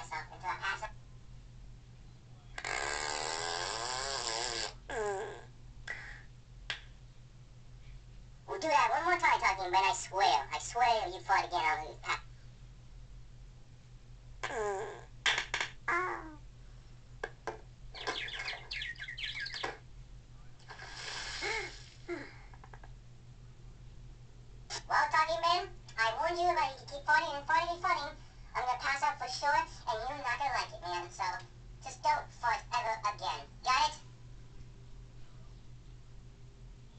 myself until I pass out. We'll do that one more time, talking, Ben. I swear you fart again, I'll lose. Well, talking, Ben, I warned you about you keep farting and farting and farting. I'm gonna pass out for sure, and you're not gonna like it, man. So just don't fart ever again. Got it?